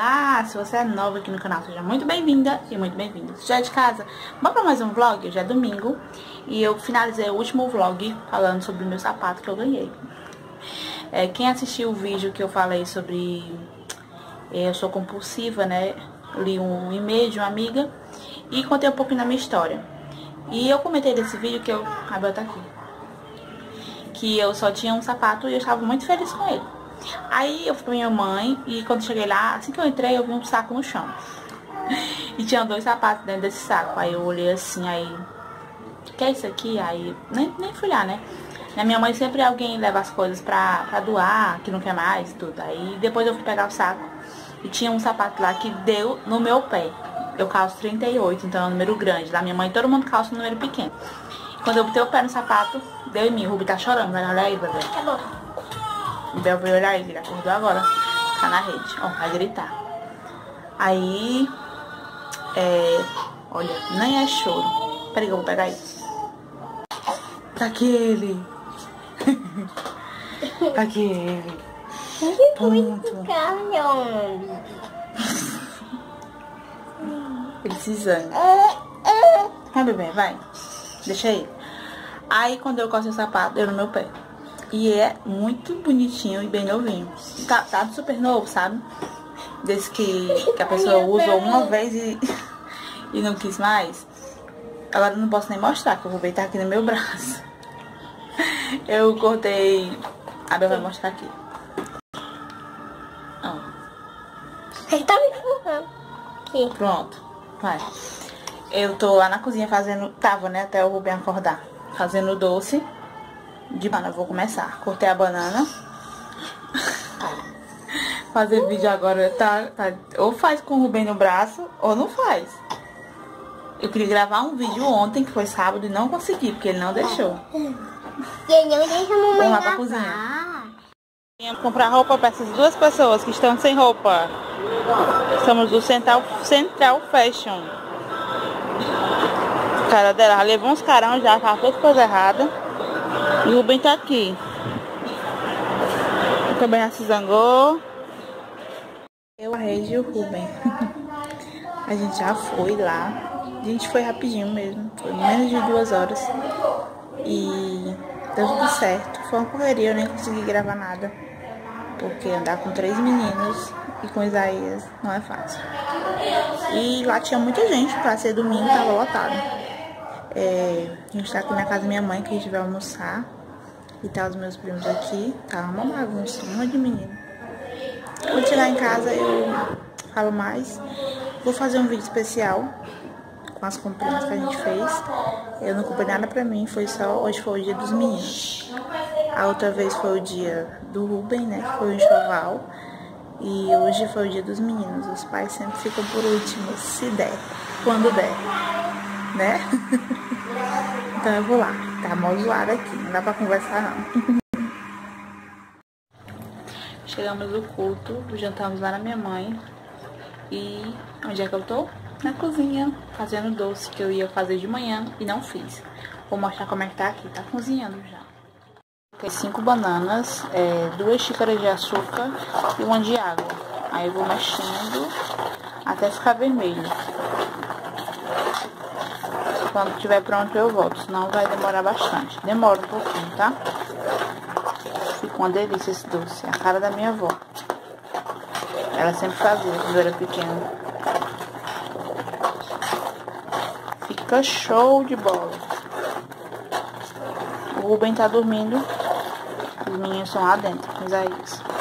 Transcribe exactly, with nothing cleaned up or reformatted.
Ah, se você é nova aqui no canal, seja muito bem-vinda e muito bem-vindo. Se já é de casa, vamos para mais um vlog. Hoje é domingo e eu finalizei o último vlog falando sobre o meu sapato que eu ganhei. É, quem assistiu o vídeo que eu falei sobre é, eu sou compulsiva, né? Li um e-mail de uma amiga e contei um pouquinho da minha história. E eu comentei nesse vídeo que eu... A Bel tá aqui. Que eu só tinha um sapato e eu estava muito feliz com ele. Aí eu fui pra minha mãe e quando cheguei lá, assim que eu entrei, eu vi um saco no chão. E tinha dois sapatos dentro desse saco. Aí eu olhei assim, aí... O que é isso aqui? Aí... Nem, nem fui lá, né? Na minha mãe sempre alguém leva as coisas pra, pra doar, que não quer mais e tudo. Aí depois eu fui pegar o saco e tinha um sapato lá que deu no meu pé. Eu calço trinta e oito, então é um número grande. Da minha mãe todo mundo calça um número pequeno. Quando eu botei o pé no sapato, deu em mim. O Rubi tá chorando, vai olhar aí, bebê. Tá bom. O Bel veio olhar ele, ele acordou agora. Tá na rede, ó, vai gritar. Aí, é... Olha, nem é choro. Peraí que eu vou pegar isso. Tá aqui ele. Tá aqui ele. Ponto. Precisando. Vai, bebê, vai. Deixa aí. Aí, quando eu coço o sapato, deu no meu pé. E é muito bonitinho e bem novinho. Tá, tá super novo, sabe? Desde que, que a pessoa usa uma vez e, e não quis mais. Agora eu não posso nem mostrar, que eu vou beitar aqui no meu braço. Eu cortei... A Bel vai mostrar aqui. Ó. Ele tá me empurrando. Aqui. Pronto. Vai. Eu tô lá na cozinha fazendo... Tava, né? Até o Rubem acordar. Fazendo doce de banana. Eu vou começar. Cortei a banana. Fazer vídeo agora tá, tá... Ou faz com o Rubem no braço, ou não faz. Eu queria gravar um vídeo ontem, que foi sábado, e não consegui, porque ele não deixou. Ele não deixa a mamãe Vamos lá pra cozinha. Vamos comprar roupa para essas duas pessoas que estão sem roupa. Estamos do Central, Central Fashion. A cara dela já levou uns carão já, tava toda coisa errada. E o Rubem tá aqui. Ele também já se zangou. Eu, a Regi e o Rubem. A gente já foi lá. A gente foi rapidinho mesmo. Foi menos de duas horas. E deu tudo certo. Foi uma correria, eu nem consegui gravar nada. Porque andar com três meninos e com Isaías não é fácil. E lá tinha muita gente, pra ser domingo tava lotado. É, a gente tá aqui na casa da minha mãe, que a gente vai almoçar. E tá os meus primos aqui. Tá uma bagunça, um monte de menino. Quando chegar em casa eu falo mais. Vou fazer um vídeo especial com as comprinhas que a gente fez. Eu não comprei nada pra mim, foi só... Hoje foi o dia dos meninos. A outra vez foi o dia do Rubem, né? Que foi o enxoval. E hoje foi o dia dos meninos. Os pais sempre ficam por último, se der. Quando der. Né? Então eu vou lá. Tá mó zoado aqui. Não dá pra conversar, não. Chegamos do culto. Jantamos lá na minha mãe. E... Onde é que eu tô? Na cozinha, fazendo doce que eu ia fazer de manhã e não fiz. Vou mostrar como é que tá aqui, tá cozinhando já. Tem cinco bananas, é, duas xícaras de açúcar e uma de água. Aí eu vou mexendo até ficar vermelho. Quando estiver pronto eu volto, senão vai demorar bastante. Demora um pouquinho, tá? Fica uma delícia esse doce, é a cara da minha avó. Ela sempre fazia quando eu era pequena. Fica show de bola. O Rubem tá dormindo. Os meninos estão lá dentro com Isaías.